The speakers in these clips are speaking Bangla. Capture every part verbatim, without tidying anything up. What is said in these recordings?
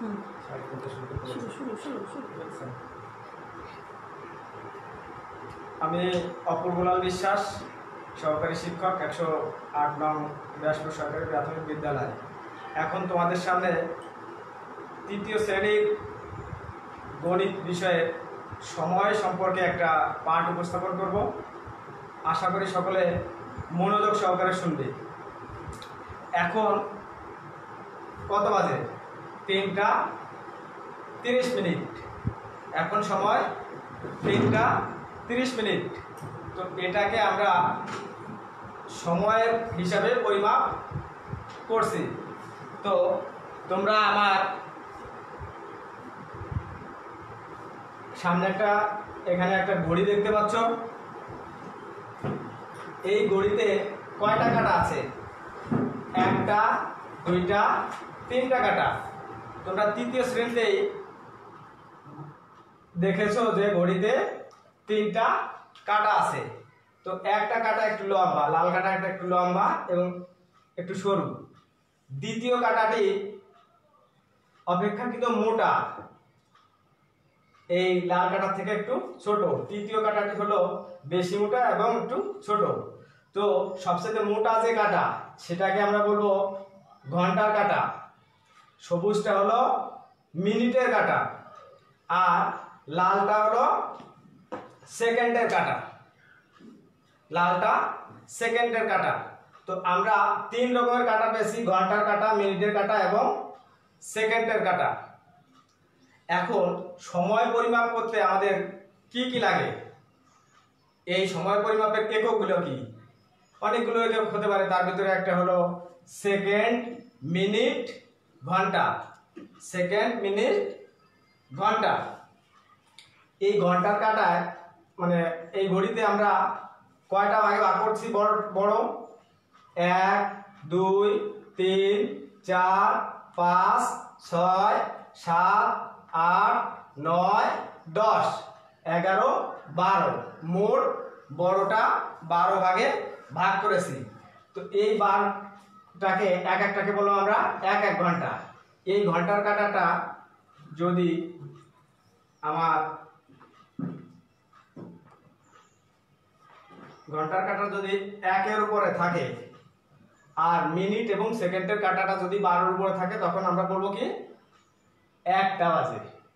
আমি অপূর্বলাল বিশ্বাস, সহকারী শিক্ষক, একশো আট নং ব্যাসপুর সরকারি প্রাথমিক বিদ্যালয়। এখন তোমাদের সামনে তৃতীয় শ্রেণীর গণিত বিষয়ে সময় সম্পর্কে একটা পাঠ উপস্থাপন করব। আশা করি সকলে মনোযোগ সহকারে শুনবে। এখন কত বাজে? তিনটা তিরিশ মিনিট। এখন সময় তিনটা তিরিশ মিনিট। তো এটাকে আমরা সময়ের হিসাবে পরিমাপ করছি। তো তোমরা আমার সামনে একটা এখানে একটা ঘড়ি দেখতে পাচ্ছ। এই ঘড়িতে কয়টা কাঁটা আছে? একটা, দুইটা, তিনটা কাঁটা। তোমরা তৃতীয় শ্রেণীতেই দেখেছো যে ঘড়িতে তিনটা কাঁটা আছে। তো একটা কাঁটা একটু লম্বা, লাল কাঁটা একটা একটু লম্বা এবং একটু সরু। দ্বিতীয় কাঁটাটি অপেক্ষাকৃত মোটা, এই লাল কাঁটার থেকে একটু ছোট। তৃতীয় কাঁটাটি হলো বেশি মোটা এবং একটু ছোট। তো সবচেয়ে মোটা যে কাঁটা সেটাকে আমরা বলবো ঘন্টার কাঁটা। সবুজটা হলো মিনিটের কাঁটা, আর লালটা হলো সেকেন্ডের কাঁটা। লালটা সেকেন্ডের কাঁটা। তো আমরা তিন রকমের কাঁটা পেয়েছি: ঘন্টার কাঁটা, মিনিটের কাঁটা এবং সেকেন্ডের কাঁটা। এখন সময় পরিমাপ করতে আমাদের কি কি লাগে? এই সময় পরিমাপের এককগুলো কি? অনেকগুলো একক হতে পারে। তার ভিতরে একটা হলো সেকেন্ড, মিনিট, ঘন্টা। সেকেন্ড, মিনিট, ঘন্টা। এই ঘন্টার কাঁটায় মানে এই ঘড়িতে আমরা কয়টা ভাগে ভাগ করছি? বড় বড় এক, দুই, তিন, চার, পাঁচ, ছয়, সাত, আট, নয়, দশ, এগারো, বারো। মোট বড়টা বারো ভাগে ভাগ করেছি। তো এই বারোটাকে এক একটাকে বলবো আমরা এক এক ঘন্টা। এই ঘন্টার কাঁটাটা যদি আমার ঘন্টার কাঁটা যদি একের উপরে থাকে আর মিনিট এবং সেকেন্ডের কাঁটাটা যদি বারোর উপরে থাকে, তখন আমরা বলবো কি একটা বাজে।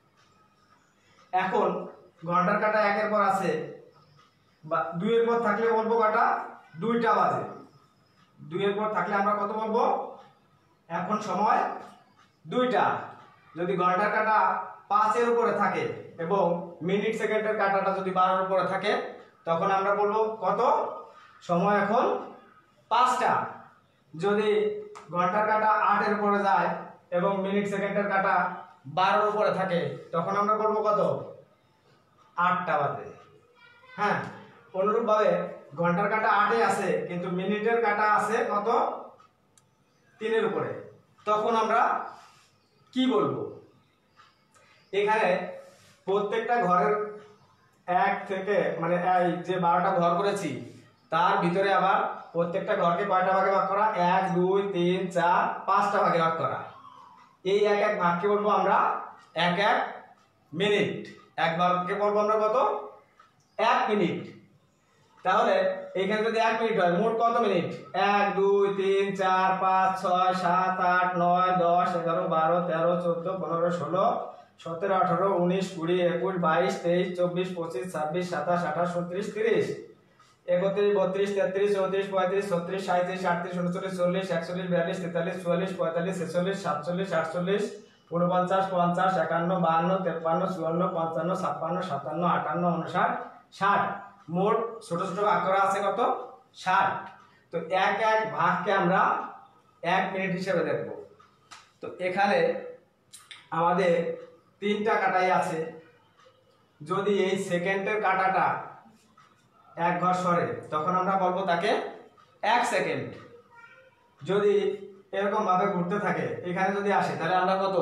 এখন ঘন্টার কাঁটা একের পর আছে বা দুইয়ের পর থাকলে বলবো কাঁটা দুইটা বাজে। দুইয়ের পর থাকলে আমরা কত বলবো? এখন সময় দুইটা। যদি ঘন্টার কাঁটা পাঁচের উপরে থাকে এবং মিনিট সেকেন্ডের কাঁটাটা যদি বারোর উপরে থাকে, তখন আমরা বলবো কত? সময় এখন পাঁচটা। যদি ঘন্টার কাঁটা আটের উপরে যায় এবং মিনিট সেকেন্ডের কাঁটা বারোর উপরে থাকে, তখন আমরা বলবো কত? আটটা বাজে। হ্যাঁ, অনুরূপভাবে ঘন্টার কাঁটা আটে আছে কিন্তু মিনিটের কাঁটা আছে কত? তিনের উপরে, তখন আমরা কি বলবো? এখানে প্রত্যেকটা ঘরের এক থেকে মানে এই যে বারোটা ঘর করেছি তার ভিতরে আবার প্রত্যেকটা ঘরকে কয়টা ভাগে ভাগ করা? এক, দুই, তিন, চার, পাঁচটা ভাগে ভাগ করা। এই এক এক ভাগকে বলবো আমরা এক এক মিনিট। এক ভাগকে বলবো আমরা কত? এক মিনিট। তাহলে এখানে যদি এক মিনিট হয়, মোট কত মিনিট? এক, দুই, তিন, চার, পাঁচ, ছয়, সাত, আট, নয়, দশ, এগারো, বারো, তেরো, চোদ্দ, পনেরো, ষোলো, সতেরো, আঠারো, উনিশ, কুড়ি, একুশ, বাইশ, তেইশ, চব্বিশ, পঁচিশ, ছাব্বিশ, সাতাশ, আঠাশ, উনত্রিশ, তিরিশ, একত্রিশ, বত্রিশ, তেত্রিশ, চৌত্রিশ, পঁয়ত্রিশ, ছত্রিশ, সাঁইত্রিশ, আটত্রিশ, উনচল্লিশ, চল্লিশ, একচল্লিশ, বিয়াল্লিশ, তেতাল্লিশ, চুয়াল্লিশ, পঁয়তাল্লিশ, ছেচল্লিশ, সাতচল্লিশ, আটচল্লিশ, উনপঞ্চাশ, পঞ্চাশ, একান্ন, বাহান্ন, তেপ্পান্ন, চুয়ান্ন, পঞ্চান্ন, ছাপ্পান্ন, সাতান্ন, আটান্ন, উনষাট, ষাট। মোট ছোট ছোট ভাগ করা আছে কত? ষাট। তো এক এক ভাগকে আমরা এক মিনিট হিসেবে দেখব। তো এখানে আমাদের তিনটা কাঁটাই আছে। যদি এই সেকেন্ডের কাঁটাটা এক ঘর সরে, তখন আমরা বলবো তাকে এক সেকেন্ড। যদি এরকম ভাবে ঘুরতে থাকে, এখানে যদি আসে, তাহলে আমরা কত?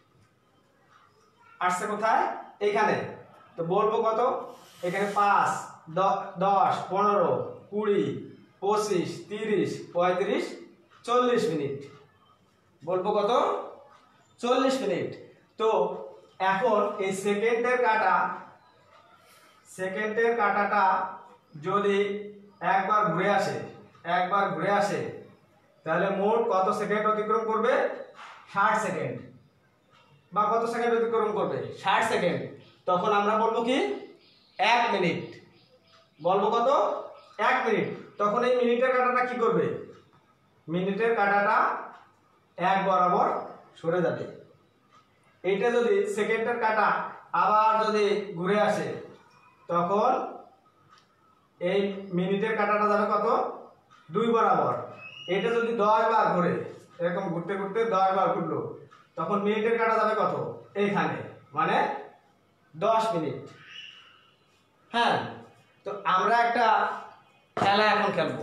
আসছে কোথায়? এখানে। তো বলবো কত? এখানে পাঁচ, দশ, পনেরো, কুড়ি, পঁচিশ, তিরিশ, পঁয়ত্রিশ, চল্লিশ মিনিট। বলবো কত? চল্লিশ মিনিট। তো এখন এই সেকেন্ডের কাটা সেকেন্ডের কাটাটা যদি একবার ঘুরে আসে একবার ঘুরে আসে তাহলে মোট কত সেকেন্ড অতিক্রম করবে? ষাট সেকেন্ড। বা কত সেকেন্ড অতিক্রম করবে? ষাট সেকেন্ড। তখন আমরা বলবো কি এক মিনিট। বলবো কত? এক মিনিট। তখন এই মিনিটের কাটাটা কি করবে? মিনিটের কাটাটা এক বরাবর সরে যাবে। এইটা যদি সেকেন্ডের কাটা আবার যদি ঘুরে আসে তখন এই মিনিটের কাটাটা যাবে কত? দুই বরাবর। এটা যদি দশ বার ঘুরে, এরকম ঘুরতে ঘুরতে দশ বার ঘুরলো, তখন মিনিটের কাটা যাবে কত? এইখানে, মানে দশ মিনিট। হ্যাঁ, তো আমরা একটা খেলা এখন খেলবো।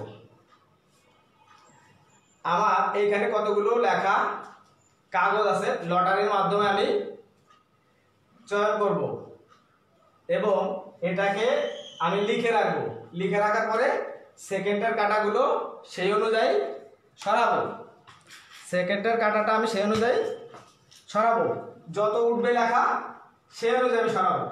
আমার এইখানে কতগুলো লেখা কাগজ আছে, লটারির মাধ্যমে আমি চয়ন করব এবং এটাকে আমি লিখে রাখবো। লিখে রাখার পরে সেকেন্ডের কাটাগুলো সেই অনুযায়ী সরাবো। সেকেন্ডের কাটাটা আমি সেই অনুযায়ী সরাবো। যত উঠবে লেখা সেই অনুযায়ী আমি সরাবো।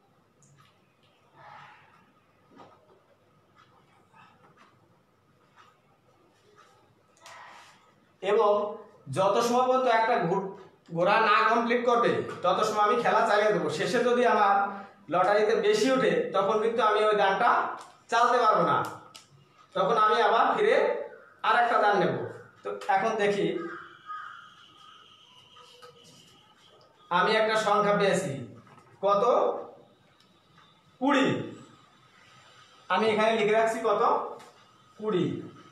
এবং যত সময় পর্যন্ত একটা ঘোড়া না কমপ্লিট করবে তত সময় আমি খেলা চালিয়ে দেবো। শেষে যদি আমার লটারিতে বেশি ওঠে তখন কিন্তু আমি ওই দানটা চালাতে পারবো না, তখন আমি আবার ফিরে আর একটা দান নেব। তো এখন দেখি, আমি একটা সংখ্যা পেয়েছি কত? কুড়ি। আমি এখানে লিখে রাখছি কত? কুড়ি।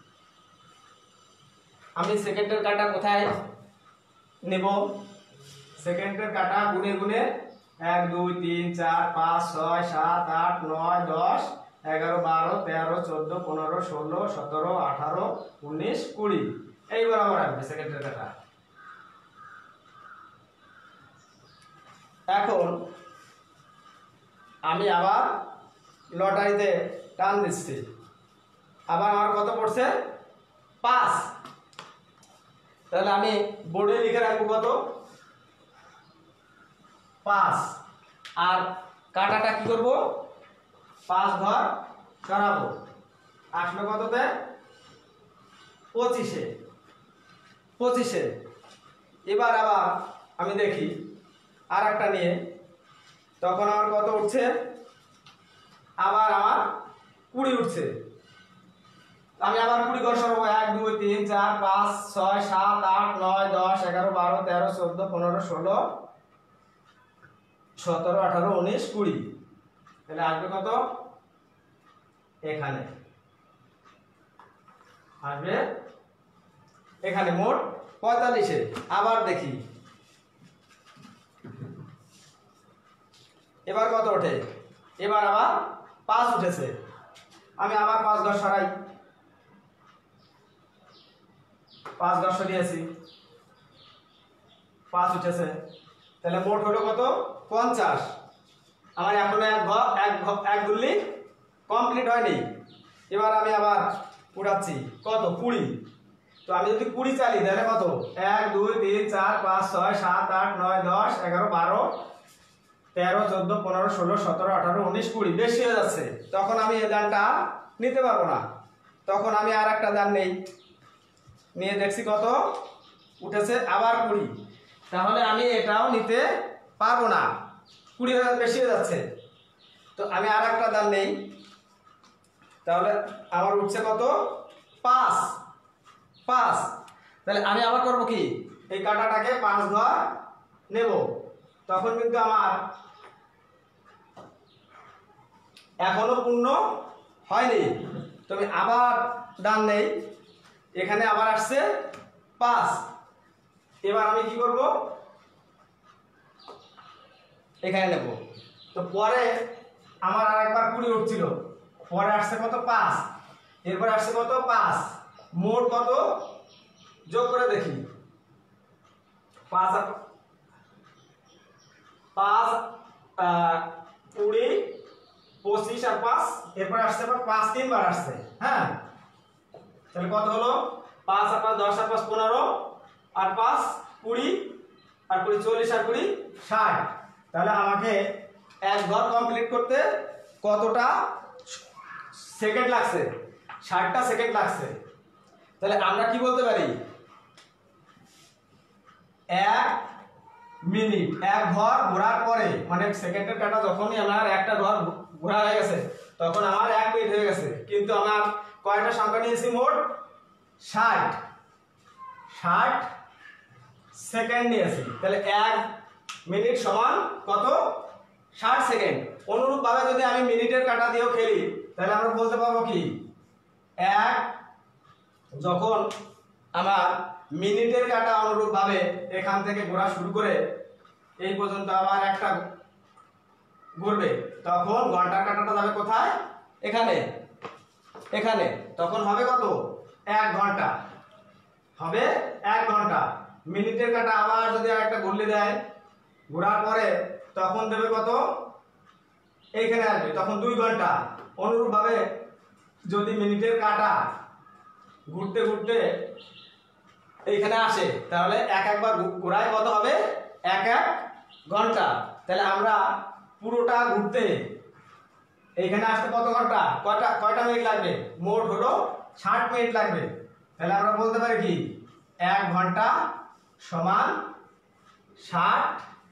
আমি সেকেন্ডের কাটা কোথায় নেব? সেকেন্ডের কাটা গুনে গুনে এক দুই তিন চার পাঁচ ছয় সাত আট নয় দশ এগারো বারো তেরো চোদ্দ পনেরো ষোলো সতেরো আঠারো উনিশ কুড়ি, এই বরাবর আসবে সেকেন্ডের কাটা। এখন আমি আবার লটারিতে টান দিচ্ছি। আবার আমার কত পড়ছে? পাঁচ। তাহলে আমি বোর্ডে লিখে রাখবো কত? পাঁচ। আর কাটাটা কি করব? পাঁচ ঘর সরাবো। আসলো কততে? পঁচিশে। পঁচিশে। এবার আবার আমি দেখি আর একটা নিয়ে, তখন আমার কত উঠছে? আবার আমার কুড়ি উঠছে। আমি আবার কুড়ি ঘর সরাবো। এক দুই তিন চার পাঁচ ছয় সাত আট নয় দশ এগারো বারো তেরো চোদ্দ পনেরো ষোলো সতেরো আঠারো উনিশ কুড়ি। তাহলে আসবে কত? এখানে আসবে এখানে মোট পঁয়তাল্লিশে। আবার দেখি এবার কত ওঠে? এবার আবার পাঁচ উঠেছে। আমি আবার পাঁচ ঘর সরাই। পাঁচ ঘর সরিয়েছি, পাঁচ উঠেছে। তাহলে মোট হলো কত? পঞ্চাশ। আমার এখনো এক ঘর এক এক গুল্লি কমপ্লিট হয়নি। এবার আমি আবার উঠাচ্ছি কত? কুড়ি। তো আমি যদি কুড়ি চালি তাহলে কত? এক দুই তিন চার পাঁচ ছয় সাত আট নয় দশ এগারো বারো তেরো চোদ্দ পনেরো ষোলো সতেরো আঠারো উনিশ কুড়ি, বেশি হয়ে যাচ্ছে। তখন আমি এই দানটা নিতে পারবো না। তখন আমি আর একটা দান নেই, নিয়ে দেখছি কত উঠেছে? আবার কুড়ি। তাহলে আমি এটাও নিতে পারবো না, কুড়ি হাজার বেশি হয়ে যাচ্ছে। তো আমি আর একটা দান নেই। তাহলে আমার উঠছে কত? পাঁচ। পাঁচ। তাহলে আমি আবার করবো কি? এই কাটাটাকে পাঁচ ঘর নেব। তখন কিন্তু আমার এখনো পূর্ণ হয়নি। তবে আবার দান নেই। এখানে আবার আসছে পাঁচ। এবার আমি কি করব? এখানে নেব। তো পরে আমার আর একবার কুড়ি উঠছিল, পরে আসছে কত? পাঁচ। এরপর আসছে কত? পাঁচ। মোট কত যোগ করে দেখি? পাঁচ পাঁচ কুড়ি পঁচিশ আর পাঁচ, এরপর আসছে পাঁচ তিনবার আসছে। হ্যাঁ, তাহলে কত হলো? পাঁচ আর পাঁচ দশ আর পাঁচ পনেরো আর পাঁচ কুড়ি আর কুড়ি চল্লিশ আর কুড়ি ষাট। তাহলে আমাকে এক ঘর কমপ্লিট করতে কতটা সেকেন্ড লাগছে? ষাটটা সেকেন্ড লাগছে। তাহলে আমরা কি বলতে পারি? এক মিনিট এক ঘর ঘোরার পরে, মানে সেকেন্ডের কাটা যখনই আমার একটা ঘর ঘোরা হয়ে গেছে তখন আমার এক মিনিট হয়ে গেছে। কিন্তু আমার কয়টা সংখ্যা নিয়েছি মোট? ষাট ষাট সেকেন্ড নিয়েছি। তাহলে এক মিনিট সমান কত? ষাট সেকেন্ড। অনুরূপভাবে যদি আমি মিনিটের কাটা দিয়েও খেলি তাহলে আমরা বলতে পারবো কি, এক যখন আমার মিনিটের কাটা অনুরূপভাবে এখান থেকে ঘোরা শুরু করে এই পর্যন্ত আবার একটা ঘুরবে, তখন ঘন্টার কাটাটা যাবে কোথায়? এখানে এখানে তখন হবে কত? এক ঘন্টা হবে এক ঘন্টা। মিনিটের কাটা আবার যদি একটা ঘুরলে দেয় ঘোরার পরে তখন দেবে কত? এইখানে আসবে, তখন দুই ঘন্টা। অনুরূপভাবে যদি মিনিটের কাটা ঘুরতে ঘুরতে এইখানে আসে তাহলে এক একবার ঘোরায় কত হবে? এক এক ঘন্টা। তাহলে আমরা পুরোটা ঘুরতে এইখানে আসতে কত ঘন্টা, কয়টা কয়টা মিনিট লাগবে? মোট হলো ষাট মিনিট লাগবে। তাহলে আমরা বলতে পারি কি, এক ঘন্টা সমান ষাট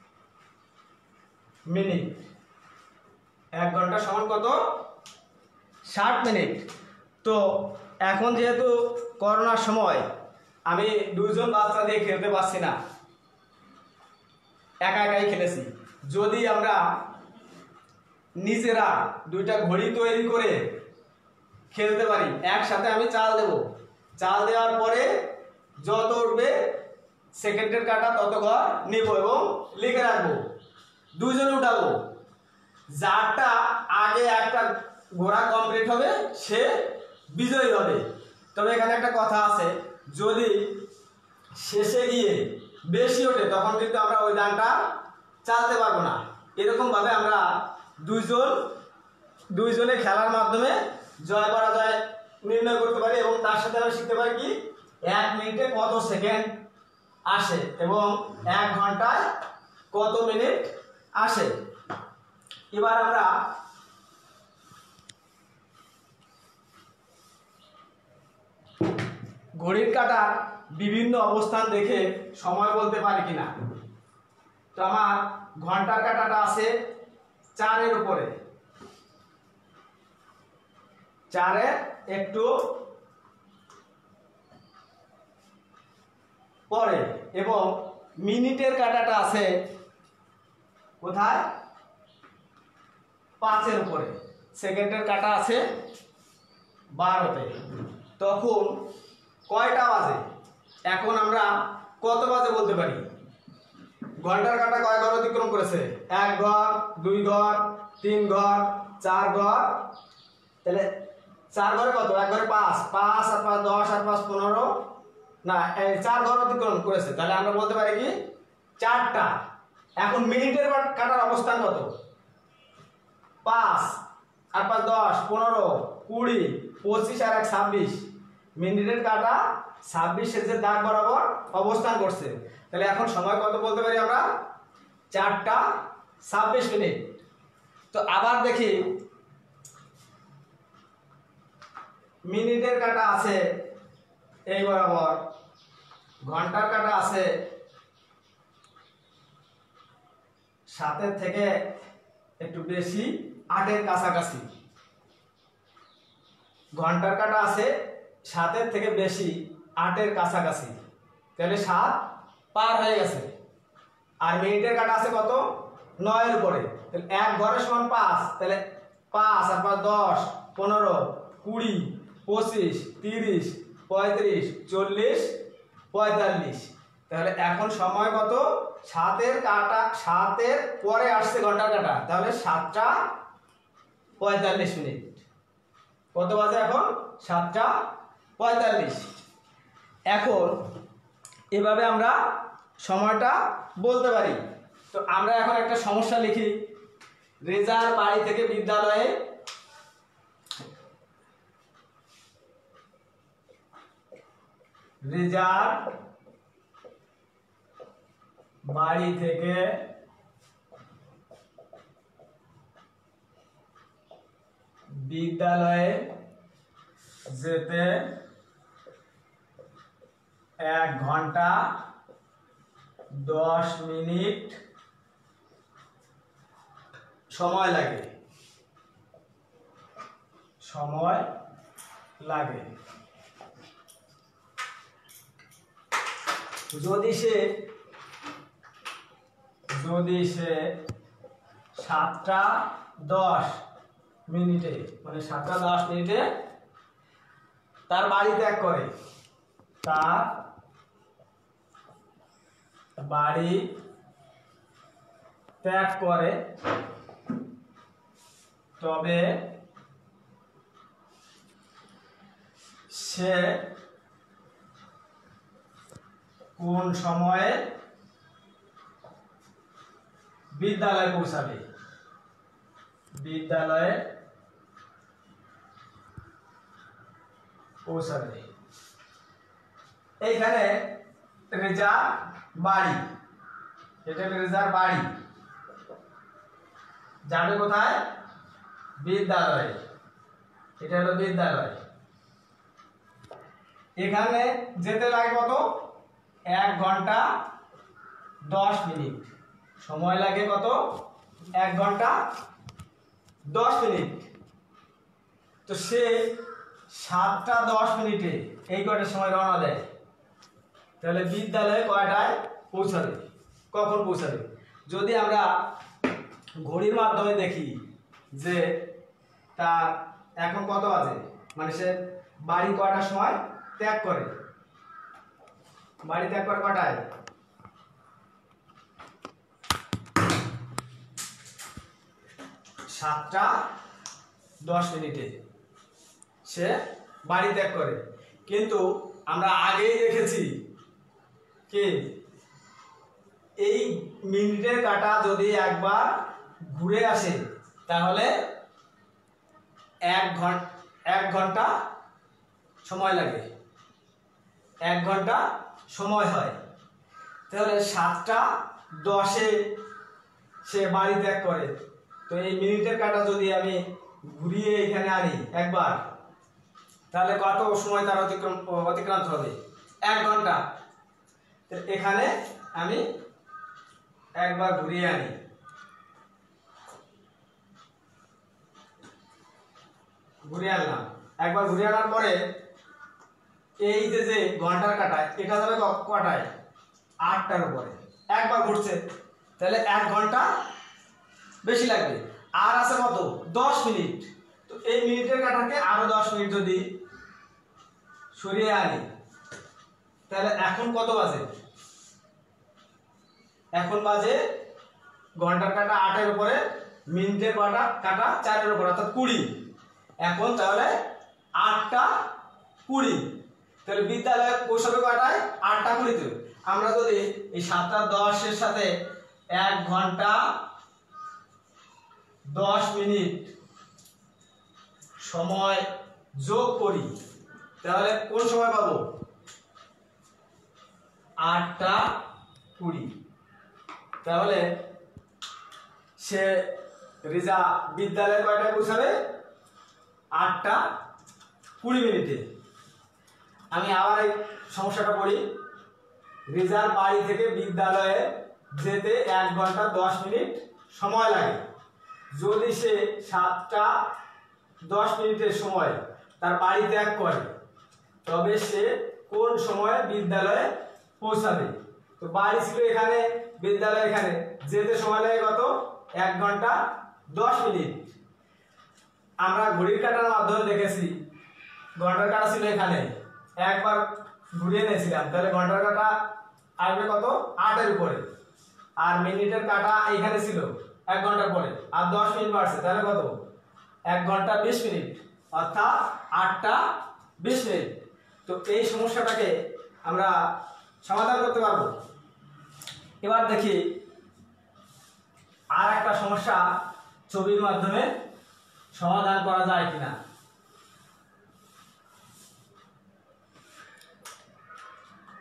মিনিট। এক ঘন্টা সমান কত? ষাট মিনিট। তো এখন যেহেতু করোনার সময় আমি দুইজন বাচ্চা দিয়ে খেলতে পারছি না, একা একাই খেলেছি। যদি আমরা নিজেরা দুইটা ঘড়ি তৈরি করে খেলতে পারি, একসাথে আমি চাল দেব, চাল দেওয়ার পরে যত উঠবে সেকেন্ডের কাটা তত ঘর নেব এবং লিখে রাখবো, দুইজনে উঠাবো। যারটা আগে একটা ঘোড়া কমপ্লিট হবে সে বিজয়ী হবে। তবে এখানে একটা কথা আছে, যদি শেষে গিয়ে বেশি ওঠে তখন কিন্তু আমরা ওই দানটা চালতে পারবো না। এরকম ভাবে আমরা দুইজন দুইজনে খেলার মাধ্যমে জয় পরাজয় নির্ণয় করতে পারি এবং তার সাথে আমরা শিখতে পারি কি, এক মিনিটে কত সেকেন্ড আসে এবং এক ঘন্টায় কত মিনিট আসে। এবার আমরা ঘড়ির কাঁটার বিভিন্ন অবস্থান দেখে সময় বলতে পারি কিনা। তো আমার ঘন্টার কাঁটাটা আছে চারের উপরে, চারের একটু পরে, এবং মিনিটের কাঁটাটা আছে কোথায়? পাঁচের উপরে। সেকেন্ডের কাঁটা আছে বারোতে। তখন কয়টা বাজে? এখন আমরা কত বাজে বলতে পারি? ঘন্টার কাঁটা কয় ঘর অতিক্রম করেছে? এক ঘর, দুই ঘর, তিন ঘর, চার ঘর। তাহলে চার ঘরে কত? এক ঘরে পাঁচ, পাঁচ আর পাঁচ দশ আর পাঁচ পনেরো, না চার ঘর অতিক্রম করেছে। তাহলে আমরা বলতে পারি কি, চারটা। এখন মিনিটের কাঁটার অবস্থান কত? পাঁচ আর পাঁচ দশ, পনেরো, কুড়ি, পঁচিশ আর এক ছাব্বিশ। মিনিটের কাঁটা ছাব্বিশের যে দাগ বরাবর অবস্থান করছে। তাহলে এখন সময় কত বলতে পারি আমরা? চারটা ছাব্বিশ মিনিট। তো আবার দেখি, মিনিটের কাঁটা আছে এই বরাবর, ঘন্টার কাঁটা আছে সাতের থেকে একটু বেশি, আটের কাছাকাছি। ঘন্টার কাঁটা আছে সাতের থেকে বেশি, আটের কাছাকাছি। তাহলে সাত পার হয়ে গেছে। আর মিনিটের কাঁটা আছে কত? নয়ের উপরে। তাহলে এক ঘরের সমান পাঁচ। তাহলে পাঁচ আর পাঁচ দশ, পনেরো, কুড়ি, পঁচিশ, তিরিশ, পঁয়ত্রিশ, চল্লিশ, পঁয়তাল্লিশ। তাহলে এখন সময় কত? সাতের কাঁটা সাতের পরে আসছে ঘন্টার কাঁটা, তাহলে সাতটা পঁয়তাল্লিশ মিনিট। কত বাজে এখন? সাতটা পঁয়তাল্লিশ। এখন এভাবে আমরা সময়টা বলতে পারি। তো আমরা এখন একটা সমস্যা লিখি। রেজার বাড়ি থেকে বিদ্যালয়ে রেজার বাড়ি থেকে বিদ্যালয়ে যেতে এক ঘন্টা দশ মিনিট সময় লাগে সময় লাগে যদি সে যদি সে সাতটা দশ মিনিটে মানে সাতটা দশ মিনিটে তার বাড়ি ত্যাগ করে তার বাড়ি ত্যাগ করে তবে সে কোন সময়ে বিদ্যালয়ে পৌঁছাবে বিদ্যালয়ে পৌঁছাবে এইখানে রেজা বাড়ি, এটা রেজার বাড়ি, যাবে কোথায়? বিদ্যালয়ে। এটা হলো বিদ্যালয়। এখানে যেতে লাগে কত? এক ঘন্টা দশ মিনিট সময় লাগে। কত? এক ঘন্টা দশ মিনিট। তো সে সাতটা দশ মিনিটে এই কয়টার সময় রওনা দেয়, তাহলে বিদ্যালয়ে কয়টায় পৌঁছাবে, কখন পৌঁছাবে? যদি আমরা ঘড়ির মাধ্যমে দেখি যে তার এখন কত বাজে, মানে সে বাড়ি কয়টার সময় ত্যাগ করে, বাড়ি ত্যাগ করে কটায়? সাতটা দশ মিনিটে সে বাড়ি ত্যাগ করে। কিন্তু আমরা আগেই দেখেছি কি এই মিনিটের কাঁটা যদি একবার ঘুরে আসে তাহলে এক ঘন্টা এক ঘন্টা সময় লাগে, এক ঘন্টা সময় হয়। তাহলে সাতটা দশে সে বাড়ি ত্যাগ করে, তো এই মিনিটের কাঁটা যদি আমি ঘুরিয়ে এখানে আনি একবার, তাহলে কত সময় তার অতিক্রম অতিক্রান্ত হবে? এক ঘন্টা। এখানে আমি একবার ঘুরিয়ে আনি, ঘুরিয়ে আনলাম। একবার ঘুরিয়ে আনার পরে এই যে যে ঘন্টার কাঁটা এটা যাবে কটায়? আটটার উপরে। একবার ঘুরছে, তাহলে এক ঘন্টা বেশি লাগবে। আর আছে কত? দশ মিনিট। তো এই মিনিটের কাঁটাকে আরো দশ মিনিট যদি সরিয়ে আনি, তাহলে এখন কত বাজে? এখন বাজে ঘন্টার কাঁটা আটের উপরে, মিনিটের কাঁটা কাঁটা চারের উপরে, অর্থাৎ কুড়ি। এখন তাহলে আটটা কুড়ি। তাহলে বিদ্যালয়ে পৌঁছাবে কয়টায়? আটটা কুড়িতে। আমরা যদি এই সাতটা দশের সাথে এক ঘন্টা দশ মিনিট সময় যোগ করি, তাহলে কোন সময় পাবো? আটটা কুড়ি। তাহলে সে রিজা বিদ্যালয়ে কয়টায় পৌঁছাবে? আটটা কুড়ি মিনিটে। আমি আবার এই সমস্যাটা পড়ি। রিজার বাড়ি থেকে বিদ্যালয়ে যেতে এক ঘন্টা দশ মিনিট সময় লাগে। যদি সে সাতটা দশ মিনিটের সময় তার বাড়ি ত্যাগ করে, তবে সে কোন সময়ে বিদ্যালয়ে পৌঁছাবে? তো বাড়ি ছিল এখানে, বিদ্যালয় এখানে, যেতে সময় লাগে কত? এক ঘন্টা দশ মিনিট। আমরা ঘড়ির কাঁটার মাধ্যমে দেখেছি ঘন্টার কাঁটা ছিল এখানে, একবার ঘুরিয়ে নিয়েছিলাম, তাহলে ঘন্টার কাঁটা আসবে কত? আটের উপরে। আর মিনিটের কাঁটা এখানে ছিল এক ঘন্টার পরে, আর দশ মিনিট বাড়ছে, তাহলে কত? এক ঘন্টা বিশ মিনিট, অর্থাৎ আটটা বিশ মিনিট। তো এই সমস্যাটাকে আমরা সমাধান করতে পারবো। এবার দেখি আর একটা সমস্যা ছবির মাধ্যমে সমাধান করা যায় কিনা।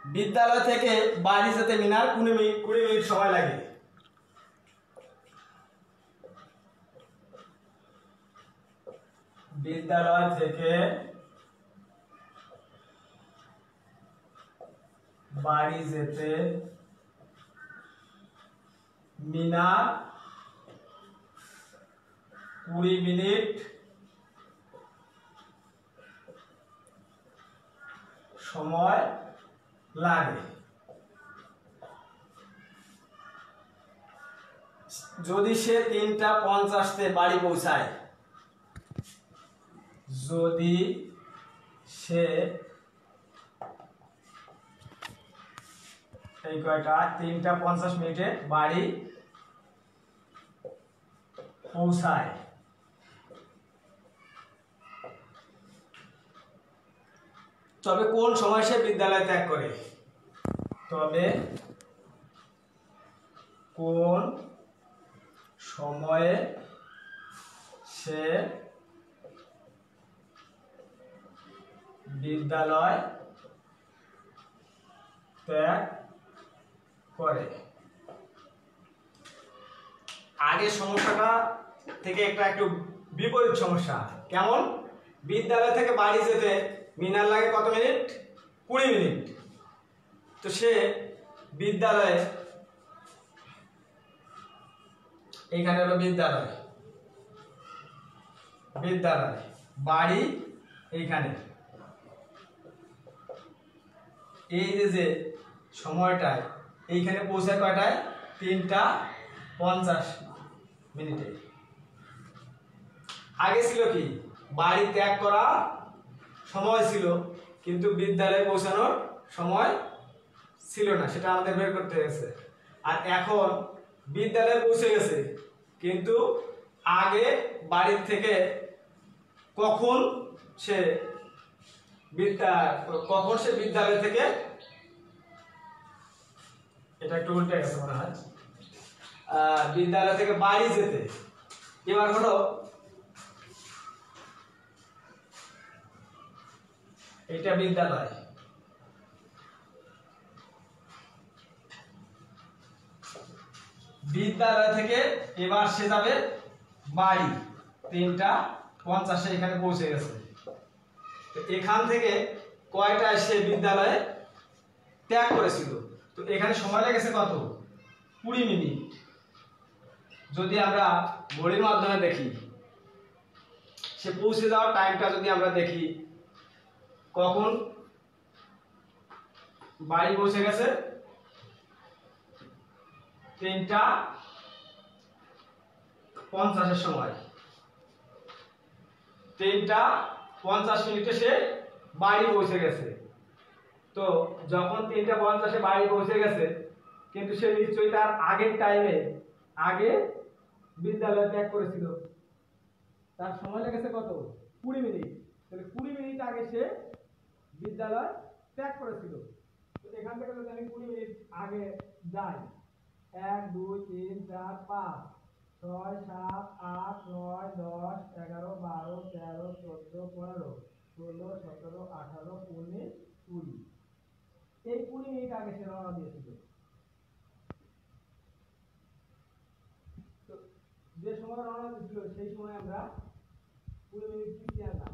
বিদ্যালয় থেকে বাড়ি যেতে মিনার কুড়ি মিনিট কুড়ি মিনিট সময় লাগে। বিদ্যালয় থেকে বাড়ি যেতে মিনার কুড়ি মিনিট সময় লাগে। যদি সে তিনটা পঞ্চাশে বাড়ি পৌঁছায়, যদি সে এই কয়টা তিনটা পঞ্চাশ মিনিটে বাড়ি পৌঁছায়, তবে কোন সময় সে বিদ্যালয় ত্যাগ করে? তবে কোন সময়ে সে বিদ্যালয় ত্যাগ করে? আগের সমস্যাটা থেকে একটা একটু বিপরীত সমস্যা। কেমন? বিদ্যালয় থেকে বাড়ি যেতে মিনার লাগে কত মিনিট? কুড়ি মিনিট। তো সে বিদ্যালয়ে, এইখানে হলো বিদ্যালয়, বিদ্যালয় বাড়ি এইখানে, এই যে যে সময়টায় এইখানে পৌঁছায় কয়টায়? তিনটা পঞ্চাশ মিনিটে। আগে ছিল কি, বাড়ি ত্যাগ করা সময় ছিল কিন্তু বিদ্যালয়ে পৌঁছানোর সময় ছিল না, সেটা আমাদের বের করতে হয়েছে। আর এখন বিদ্যালয়ে পৌঁছে গেছে কিন্তু আগে বাড়ির থেকে কখন সে বিদ্যা কখন সে বিদ্যালয় থেকে, এটা একটু উল্টে গেছে মনে হয়, বিদ্যালয় থেকে বাড়ি যেতে, এবার হলো এটা বিদ্যালয়, বিদ্যালয় থেকে এবার সে যাবে বাড়ি, তিনটা পঞ্চাশে এখানে পৌঁছে গেছে। এখান থেকে কয়টায় সে বিদ্যালয়ে ত্যাগ করেছিল? তো এখানে সময় লেগেছে কত? কুড়ি মিনিট। যদি আমরা ঘড়ির মাধ্যমে দেখি, সে পৌঁছে যাওয়ার টাইমটা যদি আমরা দেখি, কখন বাড়ি পৌঁছে গেছে? তিনটা পঞ্চাশের সময়, তিনটা পঞ্চাশ মিনিটে সে বাড়ি পৌঁছে গেছে। তো যখন তিনটা পঞ্চাশে বাড়ি পৌঁছে গেছে, কিন্তু সে নিশ্চয়ই তার আগের টাইমে আগে বিদ্যালয় ত্যাগ করেছিল, তার সময় লেগেছে কত? কুড়ি মিনিট। তাহলে কুড়ি মিনিট আগে সে বিদ্যালয় ত্যাগ করেছিল। তো এখান থেকে যদি আমি কুড়ি মিনিট আগে যাই, এক দুই তিন চার পাঁচ ছয় সাত আট নয় দশ এগারো বারো তেরো চোদ্দ পনেরো ষোলো সতেরো আঠারো উনিশ কুড়ি, এই কুড়ি মিনিট আগে সে রওনা দিয়েছিল। তো যে সময় রওনা দিয়েছিল সেই সময় আমরা কুড়ি মিনিট পিছিয়ে আনলাম।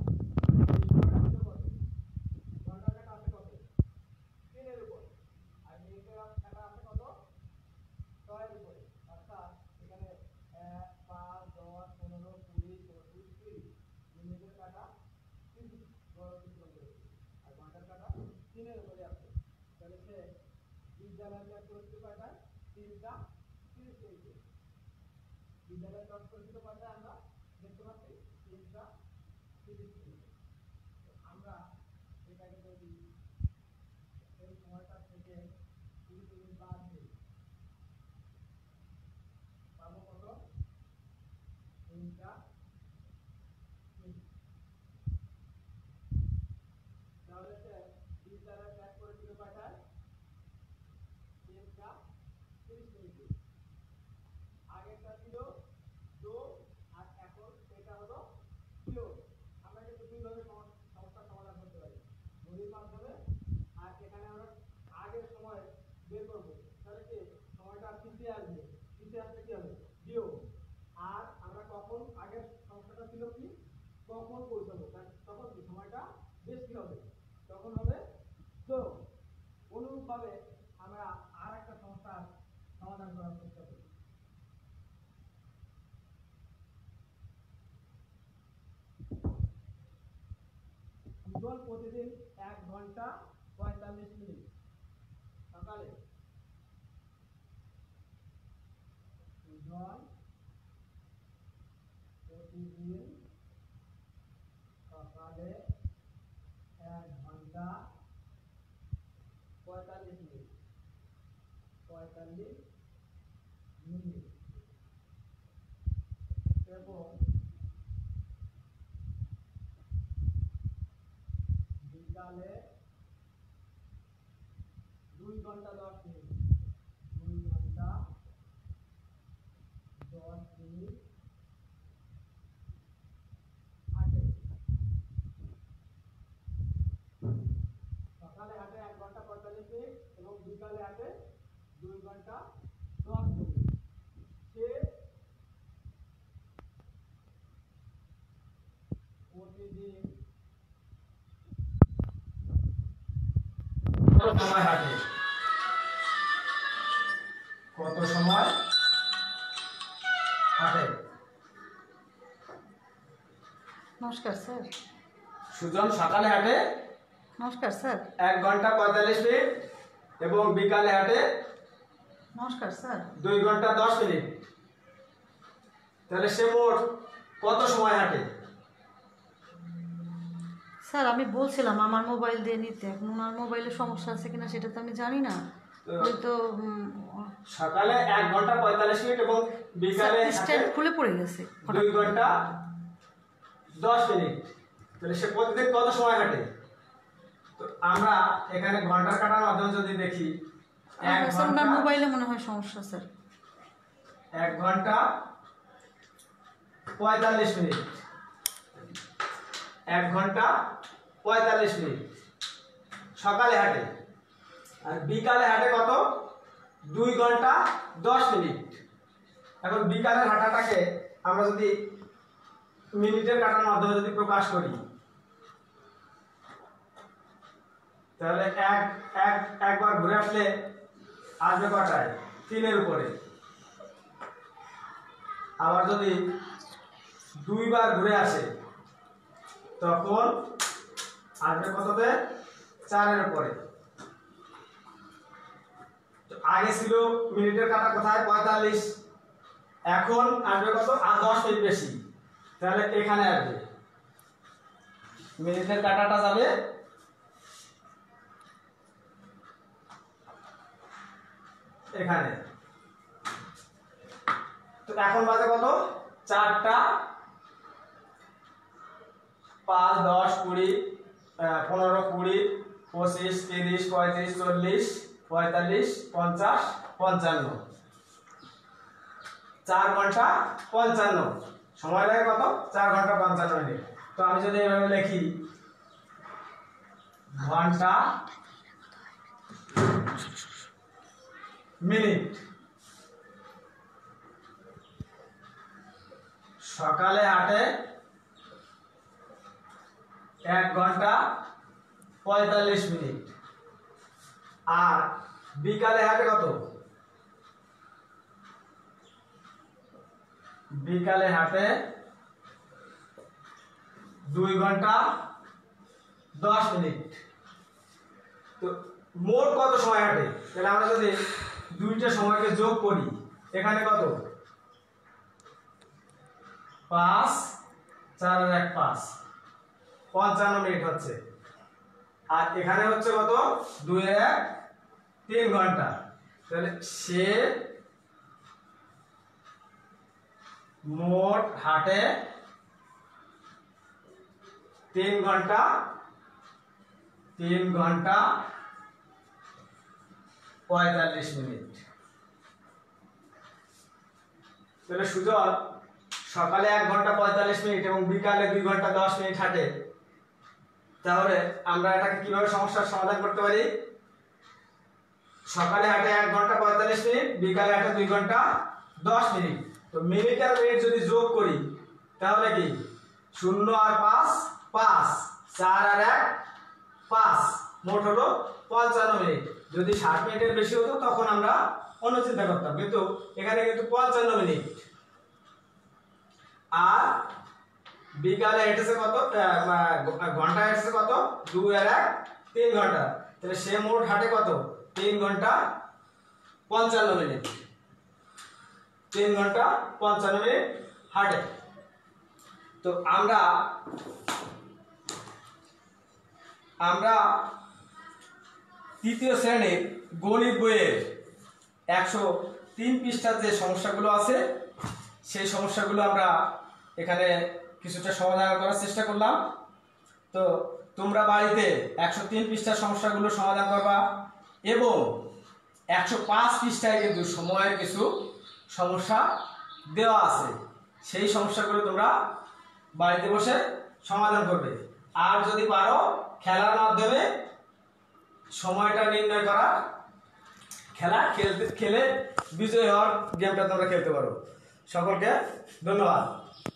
ঘন্টার কাটা আছে কত? তিনের উপর। আর মিনিটের কাটা আছে কত? ছয়ের উপরে। অর্থাৎ এখানে এক পাঁচ দশ পনেরো কুড়ি পঁচিশ তিরিশ, মিনিটের কাটা তিরিশ অতিক্রম করেছে, আর ঘন্টার কাটা তিনের উপরে আছে। তাহলে সে বিদ্যালয় ত্যাগ করেছিল কয়টায়? তিনটা তিরিশ মিনিটে। বিদ্যালয় ত্যাগ করেছিল কয়টায়? আমরা দেখতে পাচ্ছি তিনটা তিরিশ মিনিটে। আমরা এটাকে যদি এই সময়টা থেকে কুড়ি মিনিট বাদ দিই, পাবো কত? তিনটা তিরিশ। তাহলে সে বিদ্যালয় ত্যাগ করেছিল কয়টায়? তিনটা তিরিশ মিনিটে। আগেরটা ছিল যোগ, আর এখন এটা হলো বিয়োগ। আমরা কিন্তু দুইভাবে সমস্যার সমাধান করতে পারি, ঘড়ির মাধ্যমে, আর এখানে আমরা আগে নিচে আসলে কি হবে বিয়োগ। আর আমরা কখন আগের সমস্যাটা ছিল কি কখন পৌঁছাবো তখন কি সময়টা বেশি হবে তখন হবে যোগ। অনুরূপভাবে আমরা আর একটা সমস্যার সমাধান করার চেষ্টা করি। সুজন প্রতিদিন এক ঘন্টা পঁয়তাল্লিশ মিনিট সকালে সুজন প্রতিদিন সকালে এক ঘন্টা পঁয়তাল্লিশ মিনিট পঁয়তাল্লিশ মিনিট এবং বিকালে দুই ঘন্টা দশ মিনিট দুই ঘন্টা দশ মিনিট হাঁটে। সকালে হাঁটে এক ঘন্টা পঁয়তাল্লিশ মিনিট এবং বিকালে হাঁটে দুই ঘন্টা দশ মিনিট। সে প্রতিদিন কত সময় হাঁটে কত সময় হাঁটে? নমস্কার স্যার। সুজন সকালে হাঁটে নমস্কার স্যার। এক ঘন্টা পঁয়তাল্লিশ মিনিট এবং বিকালে হাঁটে নমস্কার স্যার দুই ঘন্টা দশ মিনিট। তাহলে সে মোট কত সময় হাঁটে? স্যার আমি বলছিলাম আমার মোবাইল দিয়ে নিতে, এখন ওনার মোবাইলে সমস্যা আছে কিনা সেটা তো আমি জানি না। হয়তো সকালে এক ঘন্টা পঁয়তাল্লিশ মিনিট এবং বিকালে স্ট্যান্ড খুলে পড়ে গেছে দুই ঘন্টা দশ মিনিট। তাহলে সে প্রতিদিন কত সময় হাঁটে? তো আমরা এখানে ঘন্টার কাটার মাধ্যমে যদি দেখি এক স্যার ওনার ঘন্টা মোবাইলে মনে হয় সমস্যা স্যার। এক ঘন্টা পঁয়তাল্লিশ মিনিট এক ঘন্টা পঁয়তাল্লিশ মিনিট সকালে হাঁটে আর বিকালে হাঁটে কত দুই ঘন্টা দশ মিনিট। এখন বিকালের হাঁটাটাকে আমরা যদি মিনিটের কাটার মাধ্যমে যদি প্রকাশ করি তাহলে এক এক একবার ঘুরে আসলে আসবে কটায় তিনের উপরে। আবার যদি দুইবার ঘুরে আসে তখন আসবে কততে চারের উপরে। আগে ছিল মিনিটের কাটা কোথায় পঁয়তাল্লিশ, এখন আসবে কত আর দশ মিনিট বেশি, তাহলে এখানে আসবে মিনিটের কাটাটা যাবে এখানে। তো এখন বাজে কত চারটা পাঁচ দশ কুড়ি পনেরো কুড়ি পঁচিশ তিরিশ পঁয়ত্রিশ চল্লিশ পঁয়তাল্লিশ পঞ্চাশ পঞ্চান্ন চার ঘন্টা পঞ্চান্ন সময় লাগে কত চার ঘন্টা পঞ্চান্ন মিনিট। তো আমি যদি এভাবে লিখি ঘন্টা মিনিট সকালে হাঁটে এক ঘন্টা পঁয়তাল্লিশ মিনিট আর বিকালে হাঁটে কত বিকালে হাঁটে দুই ঘন্টা দশ মিনিট। তো মোট কত সময় হাঁটে? তাহলে আমরা যদি দুইটা সময়কে যোগ করি এখানে কত পাঁচ চার আর এক পাঁচ পঞ্চান্ন মিনিট হচ্ছে আর এখানে হচ্ছে কত দুই এক তিন ঘন্টা। তাহলে সে মোট হাঁটে তিন ঘন্টা তিন ঘন্টা পঁয়তাল্লিশ মিনিট। তাহলে সুজন সকালে এক ঘন্টা পঁয়তাল্লিশ মিনিট এবং বিকালে দুই ঘন্টা দশ মিনিট হাঁটে। তাহলে আমরা এটাকে কিভাবে সমস্যার সমাধান করতে পারি? সকালে হাঁটে এক ঘন্টা পঁয়তাল্লিশ মিনিট বিকালে হাঁটে দুই ঘন্টা দশ মিনিট। তো মিনিট আর মিনিট যদি যোগ করি তাহলে কি শূন্য আর পাঁচ পাঁচ, চার আর এক পাঁচ, মোট হলো পঞ্চান্ন মিনিট। যদি ষাট মিনিটের বেশি হতো তখন আমরা অন্য চিন্তা করতাম, কিন্তু এখানে কিন্তু পঞ্চান্ন মিনিট। আর বিকালে হেঁটেছে কত, ঘন্টা হেঁটেছে কত, দুই আর এক তিন ঘন্টা। তাহলে সে মোট হাঁটে কত, তিন ঘন্টা পঞ্চান্ন মিনিট। তিন ঘন্টা পঞ্চান্ন মিনিট হাঁটে। তো আমরা আমরা তৃতীয় শ্রেণীর গণিত বইয়ের একশো তিন পৃষ্ঠার যে সমস্যাগুলো আছে সেই সমস্যাগুলো আমরা এখানে কিছুটা সমাধান করার চেষ্টা করলাম। তো তোমরা বাড়িতে একশো তিন পৃষ্ঠার সমস্যাগুলো সমাধান করবা এবং একশো পাঁচ পৃষ্ঠায় কিন্তু সময়ের কিছু সমস্যা দেওয়া আছে, সেই সমস্যাগুলো তোমরা বাড়িতে বসে সমাধান করবে। আর যদি পারো খেলার মাধ্যমে সময়টা নির্ণয় করা, খেলা খেলতে খেলে বিজয় হওয়ার গেমটা তোমরা খেলতে পারো। সকলকে ধন্যবাদ।